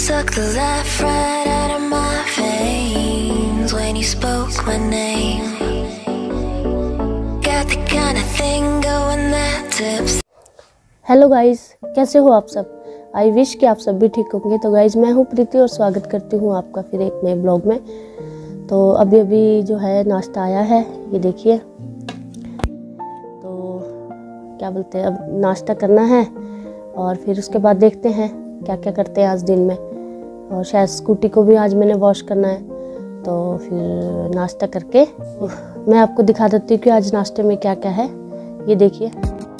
sucked the life right out of my veins when you spoke my name. Got the kind of thing going that tips. Hello guys, कैसे हो आप सब। I wish कि आप सब भी ठीक होंगे। तो गाइस, मैं हूँ प्रीति और स्वागत करती हूँ आपका फिर एक नए ब्लॉग में। तो अभी जो है नाश्ता आया है, ये देखिए। तो क्या बोलते हैं, अब नाश्ता करना है और फिर उसके बाद देखते हैं क्या क्या करते हैं आज दिन में। और शायद स्कूटी को भी आज मैंने वॉश करना है। तो फिर नाश्ता करके मैं आपको दिखा देती हूँ कि आज नाश्ते में क्या क्या है। ये देखिए,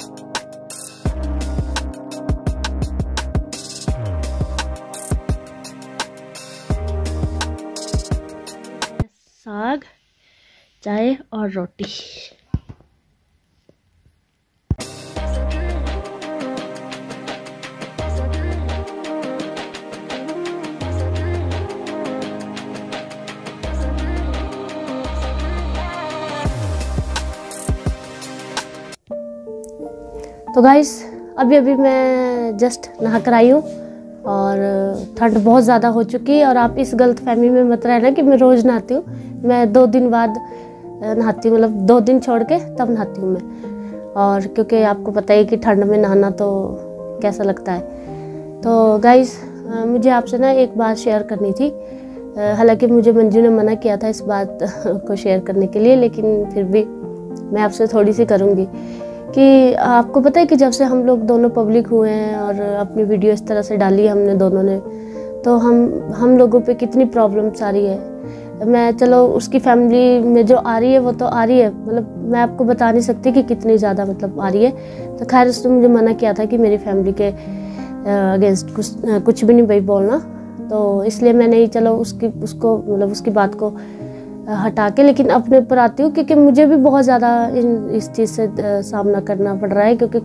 साग, चाय और रोटी। तो गाइस, अभी मैं जस्ट नहा कर आई हूँ और ठंड बहुत ज़्यादा हो चुकी है। और आप इस गलतफहमी में मत रहना कि मैं रोज़ नहाती हूँ। मैं 2 दिन बाद नहाती हूँ, मतलब 2 दिन छोड़ के तब नहाती हूँ मैं। और क्योंकि आपको पता है कि ठंड में नहाना तो कैसा लगता है। तो गाइस, मुझे आपसे ना एक बात शेयर करनी थी। हालांकि मुझे मंजू ने मना किया था इस बात को शेयर करने के लिए, लेकिन फिर भी मैं आपसे थोड़ी सी करूँगी कि आपको पता है कि जब से हम लोग दोनों पब्लिक हुए हैं और अपनी वीडियो इस तरह से डाली है हमने दोनों ने, तो हम लोगों पे कितनी प्रॉब्लम्स आ रही है। मैं चलो उसकी फैमिली में जो आ रही है वो तो आ रही है, मतलब मैं आपको बता नहीं सकती कि कितनी ज़्यादा मतलब आ रही है। तो खैर, उसने मुझे मना किया था कि मेरी फैमिली के अगेंस्ट कुछ भी नहीं भाई बोलना। तो इसलिए मैं नहीं, चलो उसकी बात को हटा के लेकिन अपने ऊपर आती हूँ, क्योंकि मुझे भी बहुत ज़्यादा इस चीज़ से सामना करना पड़ रहा है। क्योंकि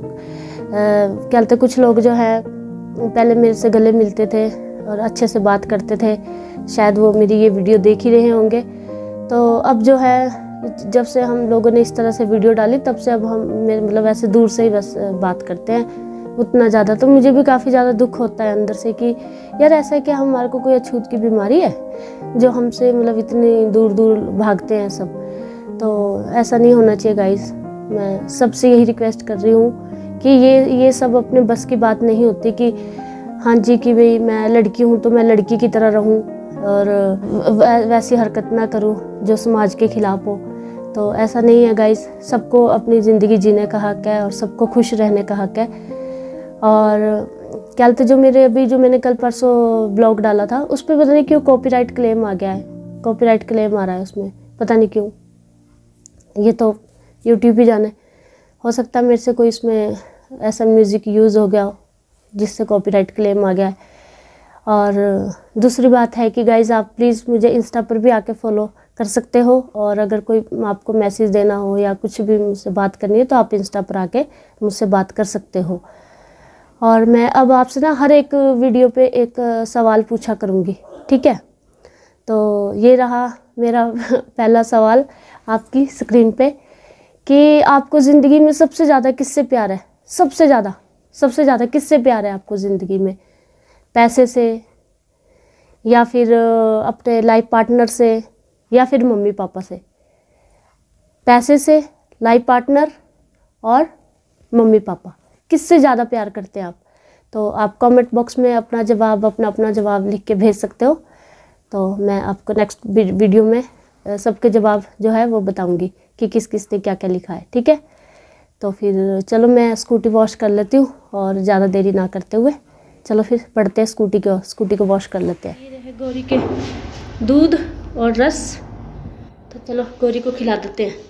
क्या कहते, कुछ लोग जो है पहले मेरे से गले मिलते थे और अच्छे से बात करते थे, शायद वो मेरी ये वीडियो देख ही रहे होंगे। तो अब जो है, जब से हम लोगों ने इस तरह से वीडियो डाली तब से अब हम मतलब ऐसे दूर से ही बस बात करते हैं उतना ज़्यादा। तो मुझे भी काफ़ी ज़्यादा दुख होता है अंदर से कि यार ऐसा है कि हमारे को कोई अछूत की बीमारी है जो हमसे मतलब इतनी दूर दूर भागते हैं सब। तो ऐसा नहीं होना चाहिए गाइस। मैं सबसे यही रिक्वेस्ट कर रही हूँ कि ये सब अपने बस की बात नहीं होती कि हाँ जी कि भाई मैं लड़की हूँ तो मैं लड़की की तरह रहूँ और वैसी हरकत ना करूँ जो समाज के खिलाफ हो। तो ऐसा नहीं है गाइस, सबको अपनी ज़िंदगी जीने का हक है और सबको खुश रहने का हक है। और क्या बोलते, जो मैंने कल परसों ब्लॉग डाला था उस पर पता नहीं क्यों कॉपीराइट क्लेम आ गया है। कॉपीराइट क्लेम आ रहा है उसमें, पता नहीं क्यों। ये तो यूट्यूब ही जाने, हो सकता है मेरे से कोई इसमें ऐसा म्यूज़िक यूज़ हो गया हो जिससे कॉपीराइट क्लेम आ गया है। और दूसरी बात है कि गाइज़, आप प्लीज़ मुझे इंस्टा पर भी आके फॉलो कर सकते हो। और अगर कोई आपको मैसेज देना हो या कुछ भी मुझसे बात करनी है तो आप इंस्टा पर आके मुझसे बात कर सकते हो। और मैं अब आपसे ना हर एक वीडियो पे एक सवाल पूछा करूँगी, ठीक है। तो ये रहा मेरा पहला सवाल आपकी स्क्रीन पे कि आपको ज़िंदगी में सबसे ज़्यादा किससे प्यार है। सबसे ज़्यादा किससे प्यार है आपको ज़िंदगी में? पैसे से, या फिर अपने लाइफ पार्टनर से, या फिर मम्मी पापा से? पैसे से, लाइफ पार्टनर और मम्मी पापा, किससे ज़्यादा प्यार करते हैं आप? तो आप कमेंट बॉक्स में अपना जवाब लिख के भेज सकते हो। तो मैं आपको नेक्स्ट वीडियो में सबके जवाब जो है वो बताऊंगी कि किस किस ने क्या क्या लिखा है, ठीक है। तो फिर चलो मैं स्कूटी वॉश कर लेती हूँ और ज़्यादा देरी ना करते हुए चलो फिर बढ़ते हैं, स्कूटी को वॉश कर लेते हैं। ये रहे गौरी के दूध और रस, तो चलो गौरी को खिला देते हैं।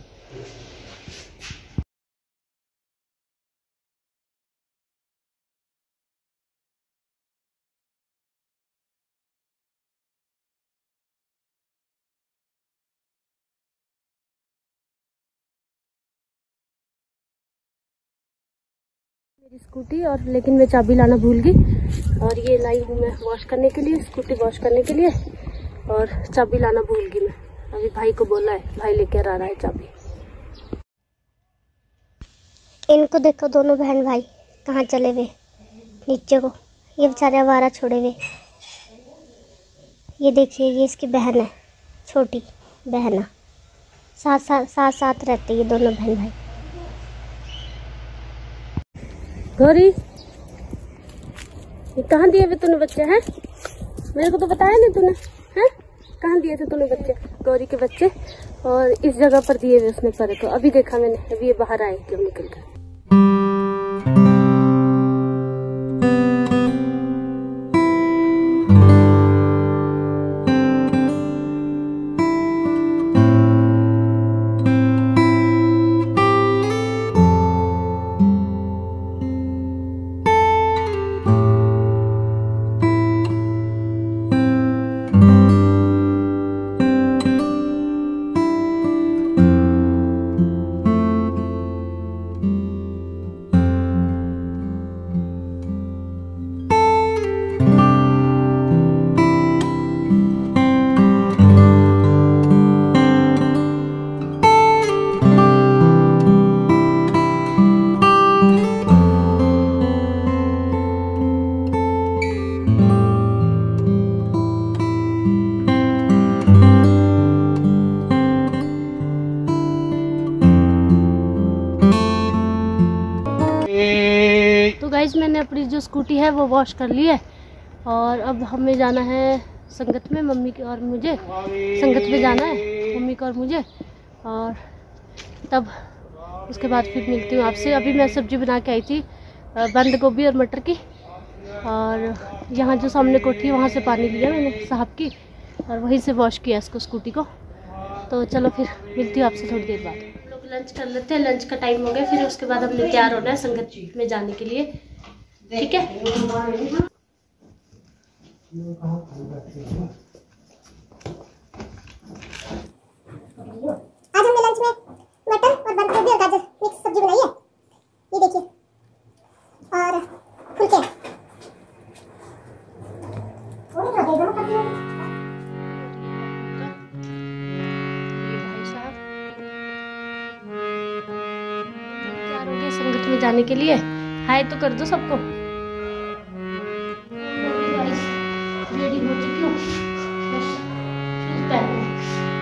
मेरी स्कूटी, और लेकिन मैं चाबी लाना भूल गई और ये लाई हूँ मैं वॉश करने के लिए, स्कूटी वॉश करने के लिए, और चाबी लाना भूल गई मैं। अभी भाई को बोला है, भाई लेकर आ रहा है चाबी। इनको देखो, दोनों बहन भाई कहाँ चले हुए नीचे को, ये बेचारे आवारा छोड़े हुए। ये देखिए, ये इसकी बहन है, छोटी बहन है। साथ रहते ये दोनों बहन भाई। गौरी, ये कहाँ दिए वे तूने बच्चे हैं? मेरे को तो बताया नहीं तूने, हैं? कहाँ दिए थे तूने बच्चे? गौरी के बच्चे, और इस जगह पर दिए हुए उसने परे को। अभी देखा मैंने, अभी ये बाहर आए क्यों निकल कर। तो गाइज मैंने अपनी जो स्कूटी है वो वॉश कर ली है, और अब हमें जाना है संगत में, मम्मी की और मुझे संगत में जाना है, मम्मी को और मुझे। और तब उसके बाद फिर मिलती हूँ आपसे। अभी मैं सब्जी बना के आई थी, बंद गोभी और मटर की, और यहाँ जो सामने कोठी है वहाँ से पानी लिया मैंने साहब की, और वहीं से वॉश किया इसको, स्कूटी को। तो चलो फिर मिलती हूँ आपसे थोड़ी देर बाद। लंच कर लेते हैं, लंच का टाइम हो गया, फिर उसके बाद हमने तैयार होना है संगत में जाने के लिए, ठीक है। आज हमने लंच में मटर और बंद गोभी और गाजर मिक्स सब्जी बनाई है, ये देखिए, और फुलके। संगत में जाने के लिए हाय तो कर दो सबको। रेडी हो चुकी हूँ, बस शूज पहन लो।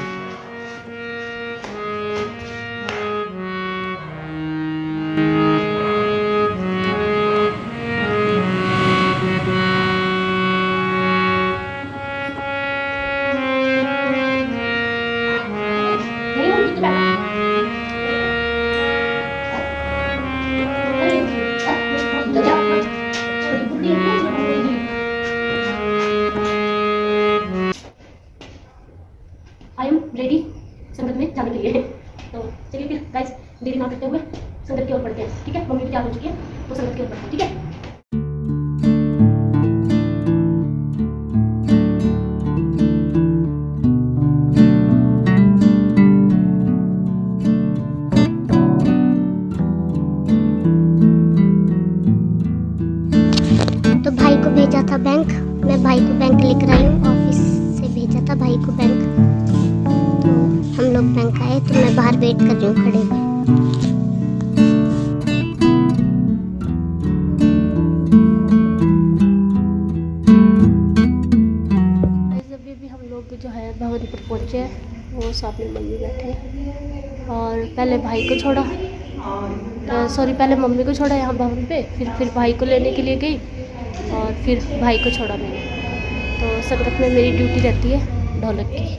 आई एम रेडी संगत में जाने के लिए। तो चलिए फिर गाइस, देरी ना करते हुए संगत की ओर बढ़ते हैं, ठीक है। मम्मी भी तैयार हो चुकी है, तो संगत की ओर बढ़ते हैं, ठीक है। तो भाई को भेजा था बैंक, मैं भाई को बैंक लेकर आई हूँ, ऑफिस से भेजा था भाई को बैंक। तो हम लोग बैंक आए, तो मैं बाहर वेट कर रही हूँ खड़े हुए। अभी हम लोग जो है भवन पर पहुँचे हैं, वो सामने मम्मी बैठे हैं, और पहले भाई को छोड़ा, सॉरी पहले मम्मी को छोड़ा यहाँ भवन पे, फिर भाई को लेने के लिए गई, और फिर भाई को छोड़ा मैंने। तो संगत में मेरी ड्यूटी रहती है ढोलक की।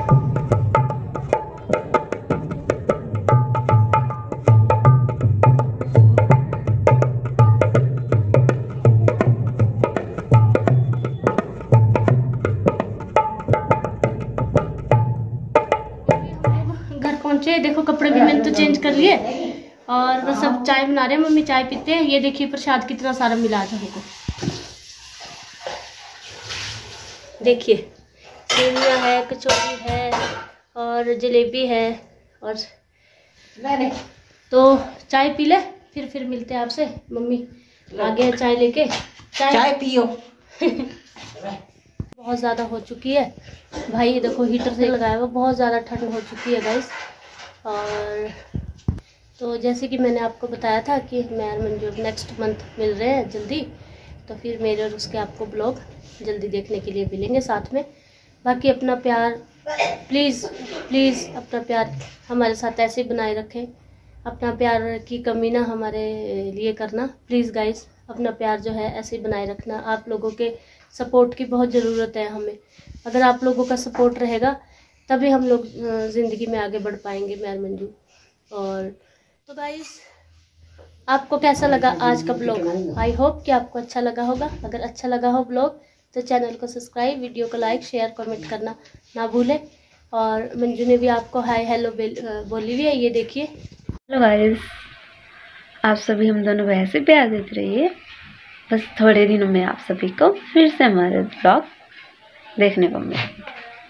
घर पहुँचे, देखो कपड़े भी मैंने तो चेंज कर लिए, और बस अब चाय बना रहे हैं, मम्मी चाय पीते हैं। ये देखिए प्रसाद कितना सारा मिला आज हमको, देखिए सेवियाँ है, कचौड़ी है, और जलेबी है, और तो चाय पी ले, फिर मिलते हैं आपसे। मम्मी आगे है चाय लेके, चाय पियो। बहुत ज़्यादा हो चुकी है भाई, देखो हीटर से लगाया हुआ, बहुत ज़्यादा ठंड हो चुकी है गाइस। और तो जैसे कि मैंने आपको बताया था कि मैं और मंजूर नेक्स्ट मंथ मिल रहे हैं जल्दी, तो फिर मेरे और उसके आपको ब्लॉग जल्दी देखने के लिए मिलेंगे साथ में। बाकी अपना प्यार प्लीज़ प्लीज़ अपना प्यार हमारे साथ ऐसे बनाए रखें। अपना प्यार की कमी ना हमारे लिए करना प्लीज़ गाइस। अपना प्यार जो है ऐसे ही बनाए रखना। आप लोगों के सपोर्ट की बहुत ज़रूरत है हमें। अगर आप लोगों का सपोर्ट रहेगा तभी हम लोग ज़िंदगी में आगे बढ़ पाएंगे। मैं और मंजू। और तो गाइस, आपको कैसा लगा आज का ब्लॉग? आई होप कि आपको अच्छा लगा होगा। अगर अच्छा लगा हो ब्लॉग तो चैनल को सब्सक्राइब, वीडियो को लाइक, शेयर, कमेंट करना ना भूलें। और मंजू ने भी आपको हाय हेलो बोली हुई है, ये देखिए। हेलो गाइस, आप सभी हम दोनों को ऐसे प्यार देते रहिए। बस थोड़े दिनों में आप सभी को फिर से हमारे ब्लॉग देखने को मिलेंगे।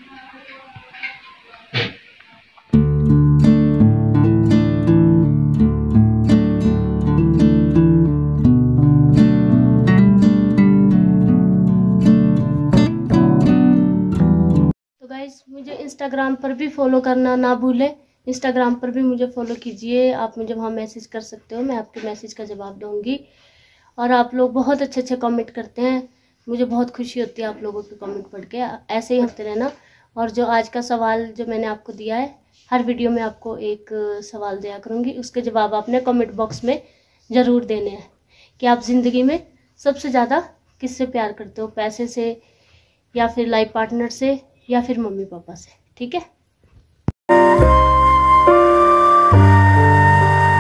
तो गाइस, मुझे इंस्टाग्राम पर भी फॉलो करना ना भूलें। इंस्टाग्राम पर भी मुझे फॉलो कीजिए। आप मुझे वहाँ मैसेज कर सकते हो, मैं आपके मैसेज का जवाब दूंगी। और आप लोग बहुत अच्छे अच्छे कमेंट करते हैं, मुझे बहुत खुशी होती है आप लोगों के कमेंट पढ़ के। ऐसे ही होते रहना। और जो आज का सवाल जो मैंने आपको दिया है, हर वीडियो में आपको एक सवाल दिया करूँगी, उसके जवाब आपने कमेंट बॉक्स में ज़रूर देने हैं कि आप ज़िंदगी में सबसे ज़्यादा किससे प्यार करते हो, पैसे से या फिर लाइफ पार्टनर से या फिर मम्मी पापा से। ठीक है।